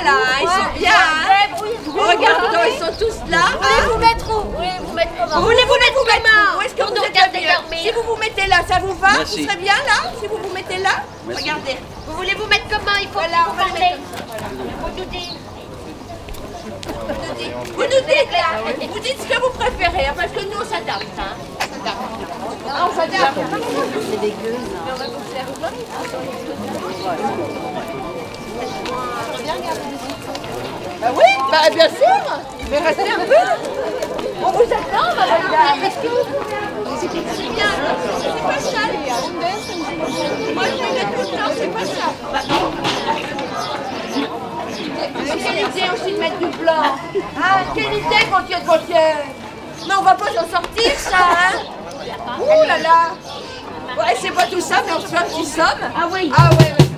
là, ils sont bien. Hein. Regarde, ils sont tous là. Vous voulez vous mettre où? Vous mettre comment? Vous voulez vous mettre comment? Où est-ce que vous êtes dormir? Si vous vous mettez là, ça vous va? Vous serez bien là? Si vous vous mettez là? Regardez. Vous voulez vous mettre comment? Il faut Voilà, on va le mettre. vous nous dites. Vous nous dites là, vous dites ce que vous préférez, hein, parce que nous on s'adapte. Hein. On s'adapte. C'est dégueu. Mais on va vous faire bah oui, bah bien sûr. Mais restez un peu. On vous attend, madame. Est-ce que vous pouvez... C'est bien. C'est pas ça, les gars. Moi, je vais mettre tout le temps, c'est pas ça. Quelle idée aussi de mettre du blanc. Ah, quelle idée, Gauthier de Gauthier. Mais on va pas s'en sortir, ça, hein. Ouh là là. Ouais, c'est pas tout ça, mais on se fait un petit somme. Ah oui. Ah ouais, ouais.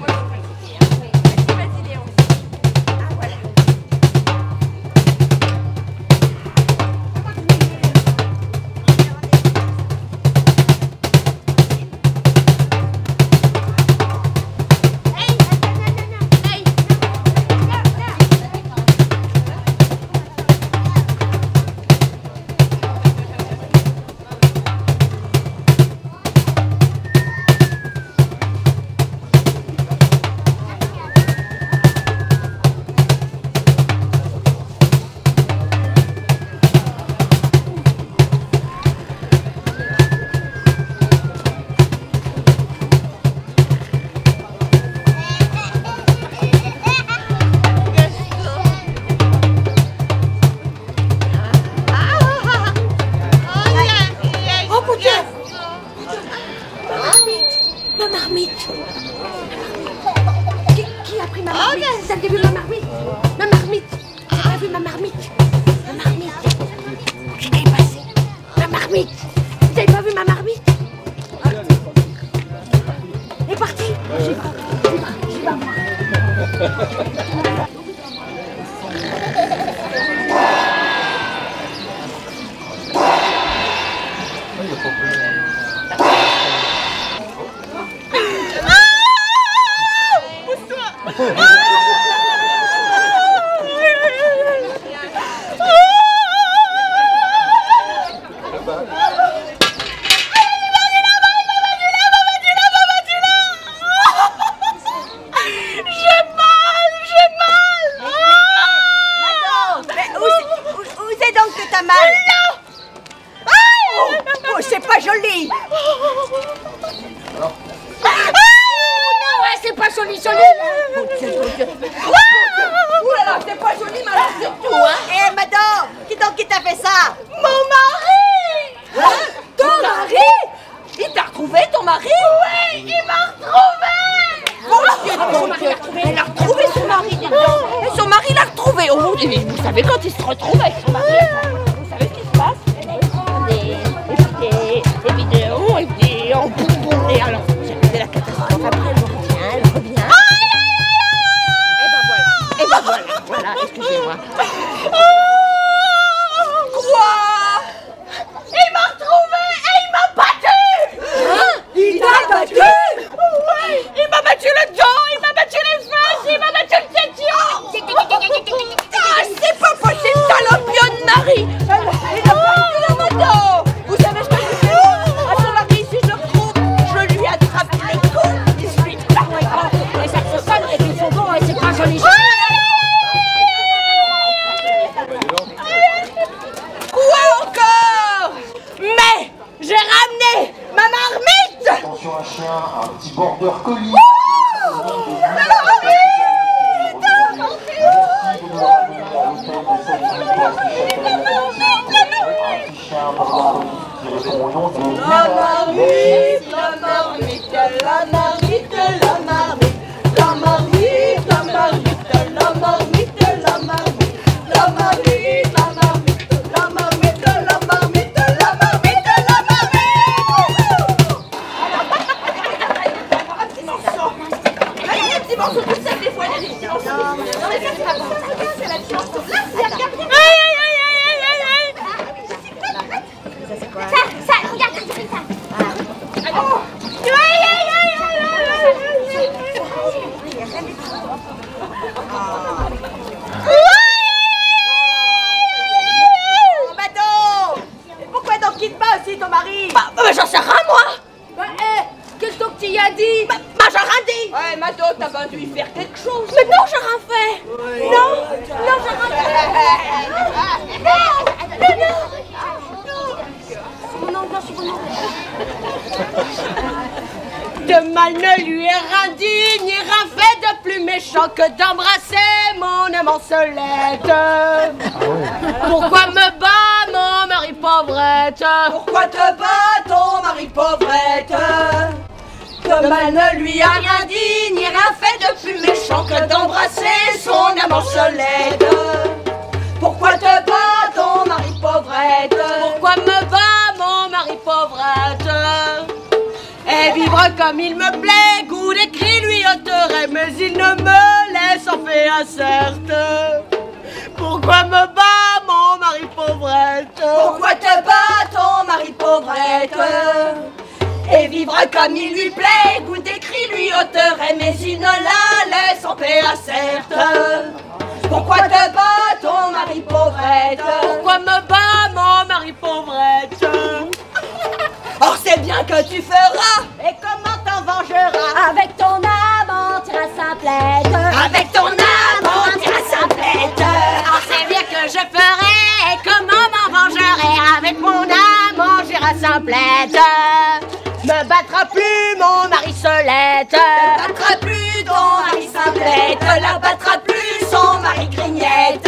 Que mal ne lui est rien dit, ni rien fait de plus méchant que d'embrasser mon amant Solette. Pourquoi me bat mon mari pauvrette? Pourquoi te bat ton mari pauvrette? Que mal ne lui a rien dit, ni rien fait de plus méchant que d'embrasser son amant Solette. Pourquoi te bat ton mari pauvrette? Pourquoi me bat mon mari pauvrette? Et vivre comme il me plaît, goût d'écrit lui ôterait, mais il ne me laisse en fait incerte. Pourquoi me bat mon mari pauvrette? Pourquoi te bat ton mari pauvrette? Et vivre comme il lui plaît, goût d'écrit lui ôterait, mais il ne la laisse en paix incerte. Pourquoi te bat ton mari pauvrette? Pourquoi me bat mon mari pauvrette? Or c'est bien que tu feras. Et comment t'en vengeras? Avec ton amant, tira simplette. Avec ton amant, tira simplette. Oh, c'est bien que je ferai. Et comment m'en vengerai? Avec mon amant, j'irai simplette. Me battra plus mon mari Solette. Ne battra plus ton mari simplette. La battra plus son mari grignette.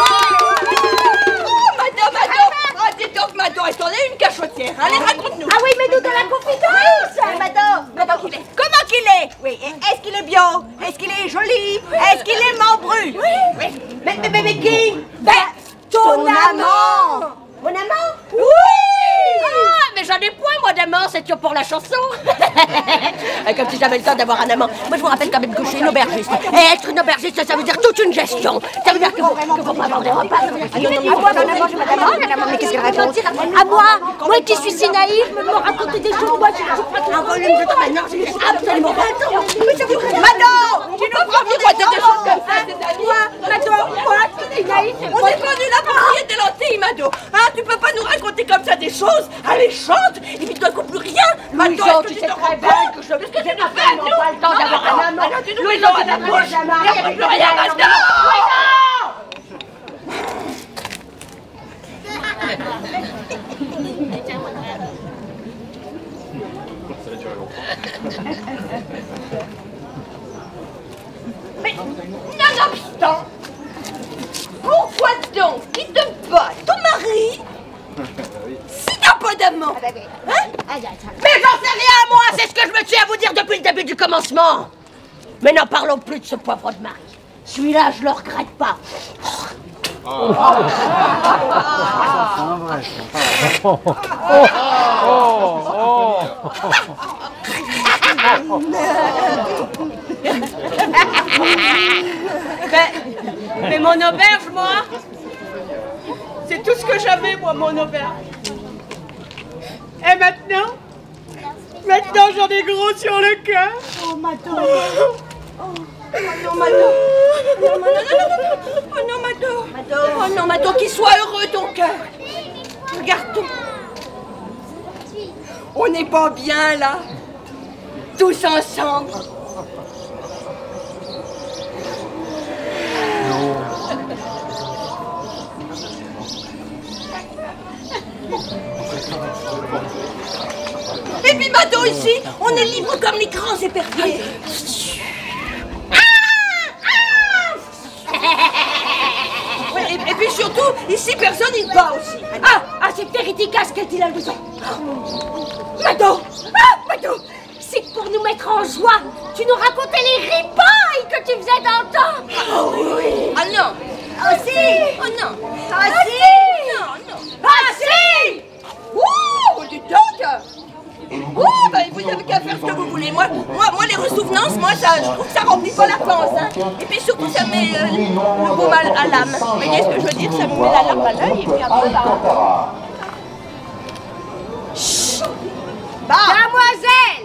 Mado, est-ce qu'on a une cachotière? Allez, raconte-nous. Ah oui, mais nous de la confiture. Mado, comment qu'il est? Oui, est-ce qu'il est bio? Est-ce qu'il est joli? Est-ce qu'il est membru? Oui. Mais qui? Ben, Ton amant. Mon amant? Oui. Ah, mais j'en ai point, moi, d'amant, c'est que pour la chanson. Comme si j'avais le temps d'avoir un amant. Moi, je vous rappelle quand même que je suis une aubergiste. Et être une aubergiste, ça veut dire toute une gestion. Ça veut dire que vous m'avez des repas. Mais qu'est-ce qu'elle répond? À moi qui suis si naïve, me raconter des choses, moi, je crois que... Un volume de temps maintenant, j'ai absolument pas le temps. Mado, tu nous prends pour des choses comme ça, c'est à Moi qui suis naïve, On est venu là pour crier des lentilles, Mado. Hein, tu peux pas nous raconter comme ça des choses. Allez, chante, et puis tu ne plus rien. Louison, tu sais très bien que je n'ai absolument pas le temps d'avoir un amant. Louison, à la bouche. Il n'y a plus rien, Mado. Mais, nonobstant, pourquoi donc il te bat ton mari si t'as pas d'amant? Hein? Mais j'en sais rien, moi, c'est ce que je me tiens à vous dire depuis le début du commencement. Mais n'en parlons plus de ce poivre de mari. Celui-là, je le regrette pas. Mais mon auberge, moi, c'est tout ce que j'avais, moi, mon auberge. Et maintenant j'en ai gros sur le cœur. Oh, Mado. Non, Mado. Oh non, Mado. Oh non, Mado, qu'il soit heureux ton cœur. Regarde tout. On n'est pas bien là. Tous ensemble. Et puis Mado ici, on est libre comme les grands éperviers. Et puis surtout, ici personne il bat aussi. C'est efficace qu'elle dit la leçon. Mado. Mado, c'est pour nous mettre en joie. Tu nous racontais les ripailles que tu faisais dans le temps. Oh oui. Ah non. Ah si. Oh non. Ah si. Non. Ah si. Ouh, du donc. Ouh, ben vous n'avez qu'à faire ce que vous voulez. Moi, les ressouvenances, je trouve que ça remplit pas la panse. Hein. Et puis surtout, ça met le baume à l'âme. Vous voyez ce que je veux dire? Ça me met la larme à l'œil et puis après, Mademoiselle.